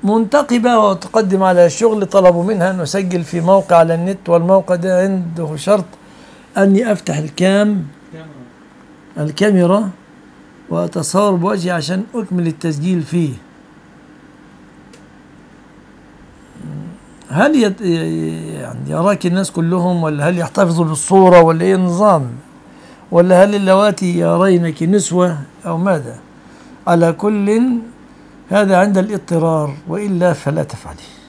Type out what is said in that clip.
منتقبة وتقدم على شغل، طلبوا منها أن أسجل في موقع على النت، والموقع ده عنده شرط أني أفتح الكاميرا وأتصور بوجهي عشان أكمل التسجيل فيه. هل يعني يراك الناس كلهم، ولا هل يحتفظوا بالصورة، ولا إيه النظام، ولا هل اللواتي يرينك نسوة أو ماذا؟ على كل هذا عند الاضطرار، وإلا فلا تفعلي.